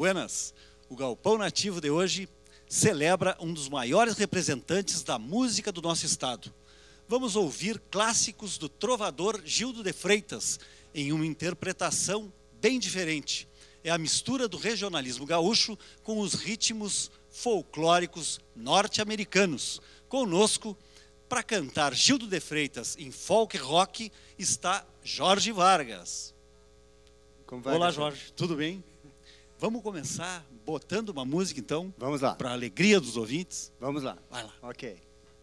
buenas. O Galpão Nativo de hoje celebra um dos maiores representantes da música do nosso estado. Vamos ouvir clássicos do trovador Gildo de Freitas em uma interpretação bem diferente. É a mistura do regionalismo gaúcho com os ritmos folclóricos norte-americanos. Conosco, para cantar Gildo de Freitas em folk rock, está Jorge Vargas. Olá, Jorge, tudo bem? Vamos começar botando uma música, então? Vamos lá. Para a alegria dos ouvintes? Vamos lá. Vai lá. Ok.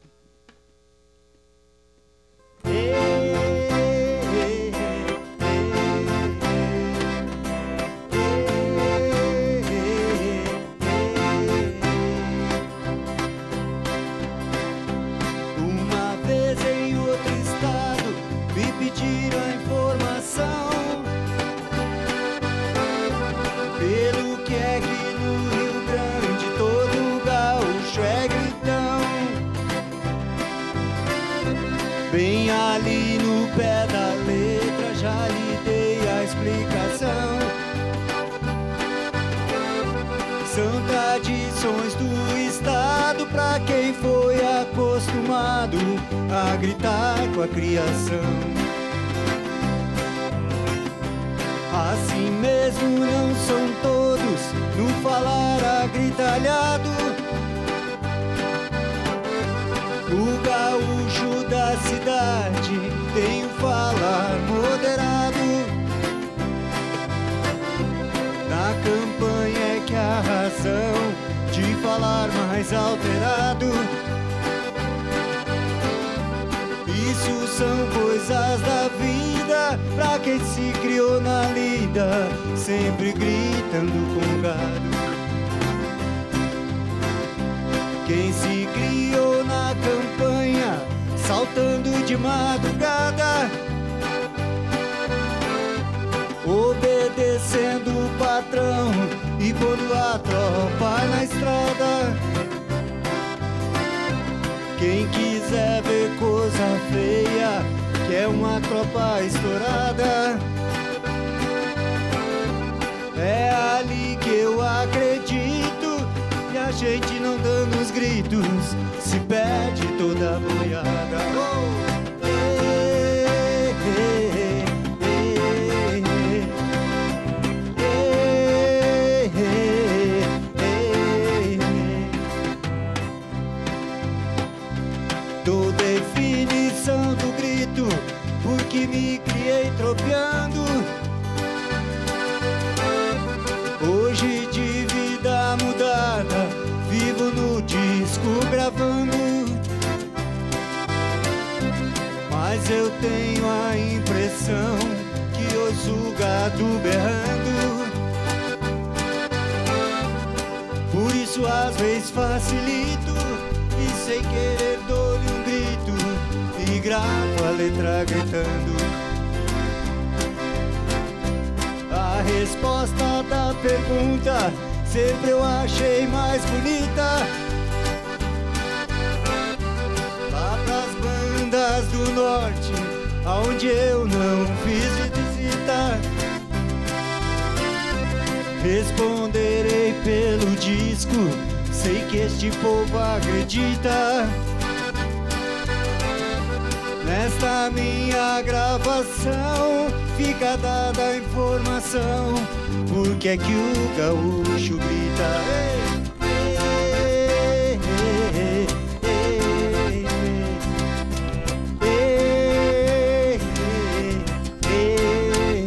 Uma vez em outro estado me pediram a informação pelo que é que no Rio Grande todo gaúcho é gritão. Bem ali no pé da letra já lhe dei a explicação. São tradições do estado pra quem foi acostumado a gritar com a criação. Assim mesmo não são todos no falar agritalhado. O gaúcho da cidade tem um falar moderado. Na campanha é que a razão de falar mais alterado. Isso são coisas da vida, pra quem se criou na lida, sempre gritando com gado. Quem se criou na campanha, saltando de madrugada, obedecendo o patrão e pondo a tropa na estrada. Quem quiser ver coisa feia, quer uma tropa estourada, é ali que eu acredito. E a gente não dando os gritos, se perde toda a boiada. Oh, ei, ei, ei, ei, ei, ei. Dou definição do grito, porque me criei tropeando. Hoje de vida mudada, vivo no disco gravando. Mas eu tenho a impressão que ouço o gado berrando. Por isso às vezes facilito e sem querer dou-lhe um grito e gravo a letra gritando. A resposta da pergunta sempre eu achei mais bonita. Lá pras bandas do norte, aonde eu não fiz visita, responderei pelo disco, sei que este povo acredita. Nesta minha gravação fica dada a informação, porque é que o gaúcho grita. Ei, ei, ei, ei, ei, ei.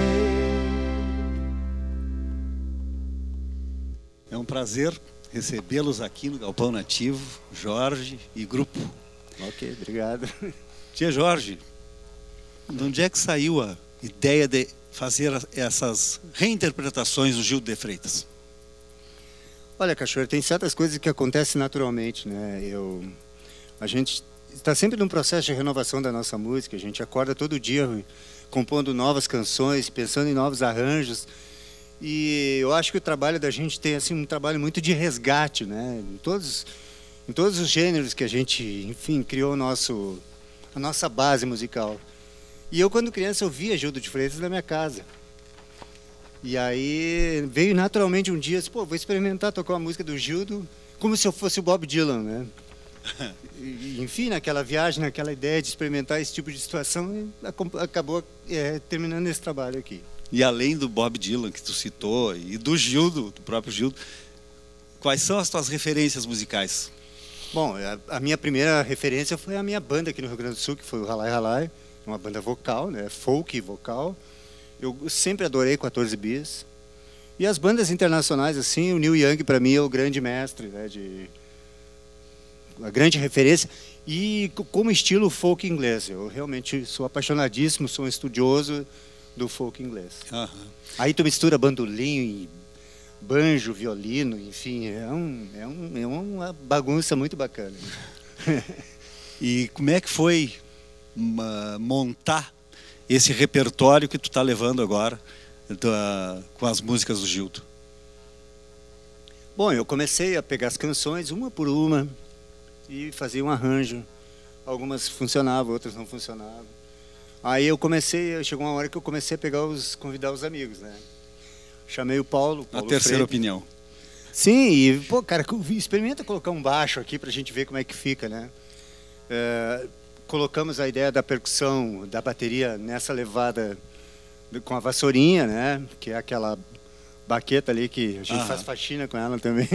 É um prazer recebê-los aqui no Galpão Nativo, Jorge e grupo. Ok, obrigado. Tia Jorge, de onde é que saiu a ideia de fazer essas reinterpretações do Gildo de Freitas? Olha, Cachoeira, tem certas coisas que acontecem naturalmente, né? A gente está sempre num processo de renovação da nossa música. A gente acorda todo dia compondo novas canções, pensando em novos arranjos. E eu acho que o trabalho da gente tem assim um trabalho muito de resgate, né? Em todos os gêneros que a gente, enfim, criou a nossa base musical. E eu, quando criança, eu via Gildo de Freitas na minha casa. E aí veio naturalmente um dia, pô, vou experimentar tocar uma música do Gildo como se eu fosse o Bob Dylan, né? E, enfim, naquela viagem, naquela ideia de experimentar esse tipo de situação, acabou terminando esse trabalho aqui. E além do Bob Dylan que tu citou e do Gildo, do próprio Gildo, quais são as tuas referências musicais? Bom, a minha primeira referência foi a minha banda aqui no Rio Grande do Sul, que foi o Ralai Ralai, uma banda vocal, né, folk vocal. Eu sempre adorei 14 Bis. E as bandas internacionais, assim, o Neil Young para mim é o grande mestre, né, a grande referência. E como estilo folk inglês, eu realmente sou apaixonadíssimo, sou um estudioso do folk inglês. Uhum. Aí tu mistura bandolim e banjo, violino, enfim, é uma bagunça muito bacana. E como é que foi montar esse repertório que tu está levando agora com as músicas do Gildo? Bom, eu comecei a pegar as canções uma por uma e fazer um arranjo. Algumas funcionavam, outras não funcionavam. Aí chegou uma hora que eu comecei a convidar os amigos, né? Chamei o Paulo A terceira Freire. opinião. Sim, e, pô, cara, experimenta colocar um baixo aqui pra gente ver como é que fica, né? Colocamos a ideia da percussão, da bateria nessa levada com a vassourinha, né? Que é aquela baqueta ali que a gente faz faxina com ela também.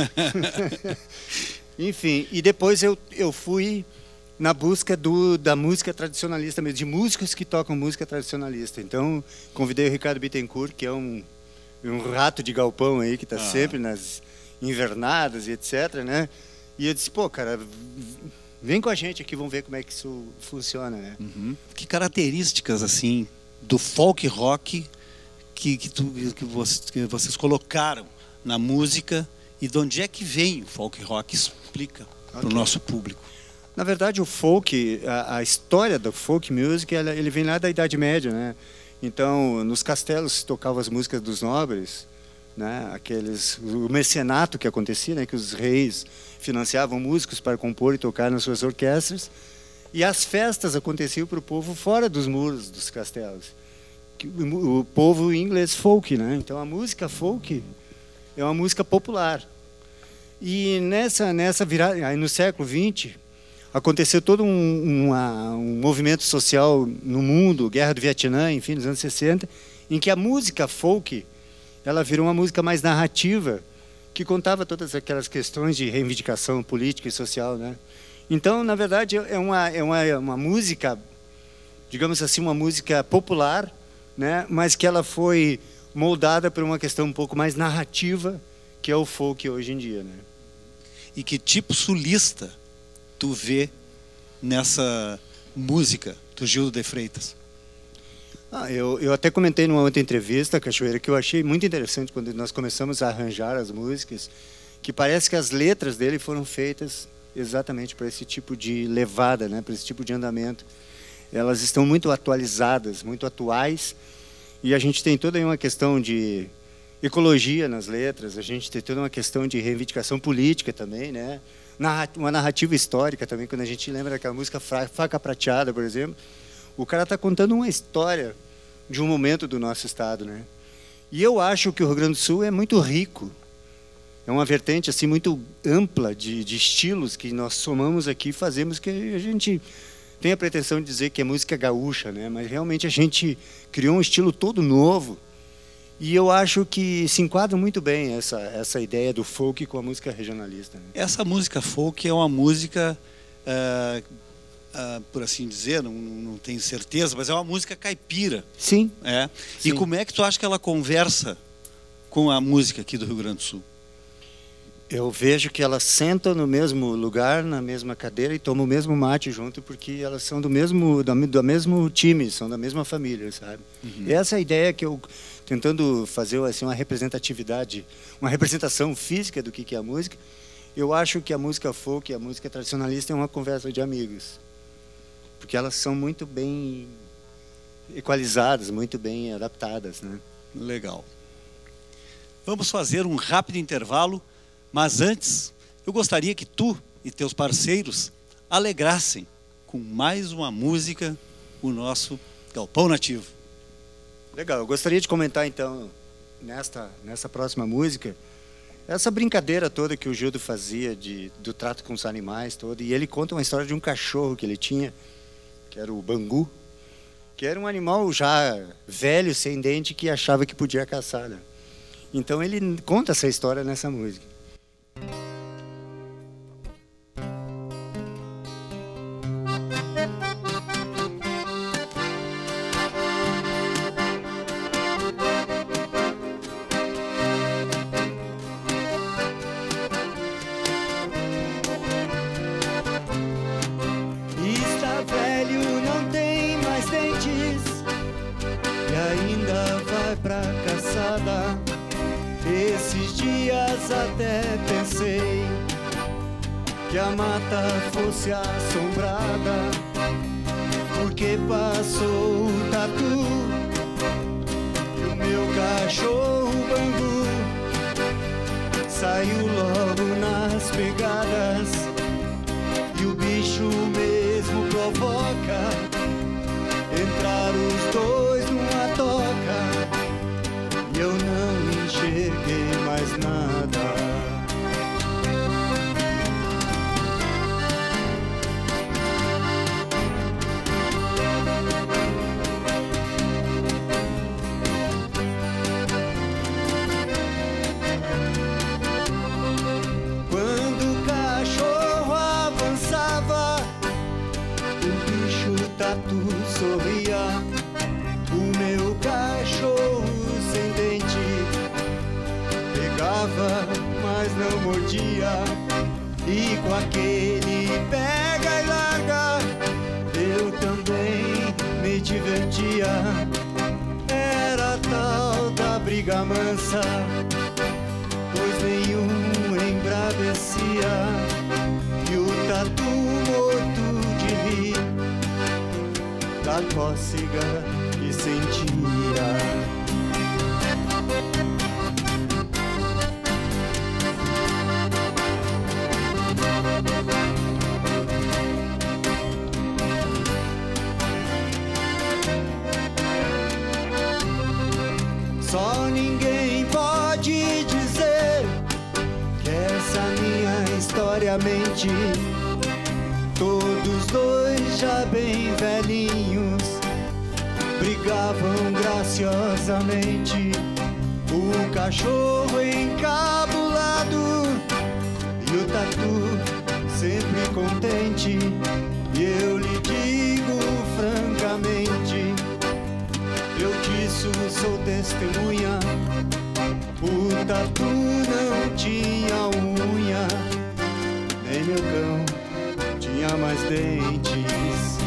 Enfim, e depois eu fui na busca da música tradicionalista mesmo, de músicos que tocam música tradicionalista. Então, convidei o Ricardo Bittencourt, que é um rato de galpão aí, que está sempre nas invernadas e etc, né? E eu disse, pô, cara, vem com a gente aqui, vamos ver como é que isso funciona, né? Uhum. Que características, assim, do folk rock que vocês colocaram na música e de onde é que vem o folk rock? Explica para o nosso público. Na verdade, o folk, a história do folk music, ele vem lá da Idade Média, né? Então, nos castelos se tocavam as músicas dos nobres, né? O mecenato que acontecia, né? Que os reis financiavam músicos para compor e tocar nas suas orquestras, e as festas aconteciam para o povo fora dos muros dos castelos. O povo inglês folk, né? Então, a música folk é uma música popular. E nessa virada, aí no século XX, aconteceu todo um movimento social no mundo, Guerra do Vietnã, enfim, nos anos 60, em que a música folk, ela virou uma música mais narrativa, que contava todas aquelas questões de reivindicação política e social, né? Então, na verdade, é uma música, digamos assim, uma música popular, né? Mas que ela foi moldada por uma questão um pouco mais narrativa, que é o folk hoje em dia, né? E que tipo sulista tu vê nessa música do Gildo de Freitas? Eu até comentei numa outra entrevista, Cachoeira, que eu achei muito interessante quando nós começamos a arranjar as músicas, que parece que as letras dele foram feitas exatamente para esse tipo de levada, né, para esse tipo de andamento. Elas estão muito atualizadas, muito atuais, e a gente tem toda uma questão de ecologia nas letras, a gente tem toda uma questão de reivindicação política também, né? Uma narrativa histórica também, quando a gente lembra daquela música Faca Prateada, por exemplo, o cara está contando uma história de um momento do nosso estado, né? E eu acho que o Rio Grande do Sul é muito rico, é uma vertente assim muito ampla de estilos que nós somamos aqui, fazemos que a gente tem a pretensão de dizer que é música gaúcha, né? Mas realmente a gente criou um estilo todo novo. E eu acho que se enquadra muito bem essa ideia do folk com a música regionalista, né? Essa música folk é uma música, por assim dizer, não tenho certeza, mas é uma música caipira. Sim. É. Sim. E como é que tu acha que ela conversa com a música aqui do Rio Grande do Sul? Eu vejo que elas sentam no mesmo lugar, na mesma cadeira e tomam o mesmo mate junto, porque elas são do mesmo time, são da mesma família, sabe? Uhum. Essa é a ideia que eu, tentando fazer assim, uma representatividade, uma representação física do que é a música, eu acho que a música folk e a música tradicionalista é uma conversa de amigos, porque elas são muito bem equalizadas, muito bem adaptadas, né? Legal. Vamos fazer um rápido intervalo. Mas antes, eu gostaria que tu e teus parceiros alegrassem com mais uma música o nosso Galpão Nativo. Legal, eu gostaria de comentar então nessa próxima música, essa brincadeira toda que o Gildo fazia do trato com os animais todo, e ele conta uma história de um cachorro que ele tinha, que era o Bangu, que era um animal já velho, sem dente, que achava que podia caçar, né? Então ele conta essa história nessa música. Está velho, não tem mais dentes e ainda vai pra caçada. Esses dias até pensei que a mata fosse assombrada, porque passou o tatu e o meu cachorro Bangu saiu logo nas pegadas. E o bicho mesmo provoca entrar os dois numa toca, e eu não enxerguei mais nada. Quando o cachorro avançava, o bicho tatu sorria. O meu cachorro sem dente pegava, mas não mordia. E com aquele pega e larga, eu também me divertia. Era tal da briga mansa, pois nenhum embravecia. E o tatu morto de rir da cócega que sentia. Só ninguém pode dizer que essa minha história mente. Todos dois já bem velhinhos brigavam graciosamente. O cachorro encabulado e o tatu sempre contente. E eu lhe digo francamente, eu disso sou testemunha, o tatu não tinha unha, nem meu cão tinha mais dentes.